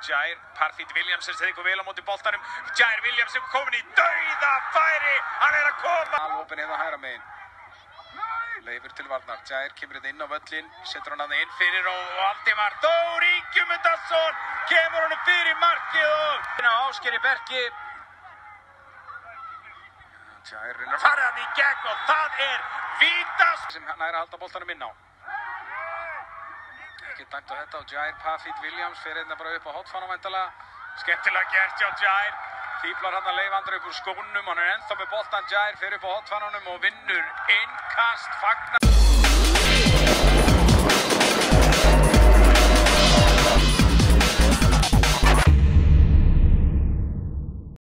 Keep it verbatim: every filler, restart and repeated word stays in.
Jair, Parfit Williams er tekur vel á móti boltanum. Jair Williams er komin í dauða færi. Hann er að koma. Alvopin eða hægra megin. Leifur til varnar. Jair kemur þetta inn á völlin. Setur hann að inn fyrir og Valdimar Þór Ingimundarson kemur honum fyrir markið og á Ásgeiri Berki. Jair reynir að fara hann í gegn og það er vítaspyrna sem hann er að halda boltanum inn á. Ekki dæmt á þetta og Jair Parfit Williams fer einnig bara upp á hotfána væntanlega. Skemmtilega gert hjá Jair. Fíblar hann að Leifandra upp úr skónum, hann er ennþá með boltan. Jair fer upp á hotfánunum og vinnur innkast fagnar.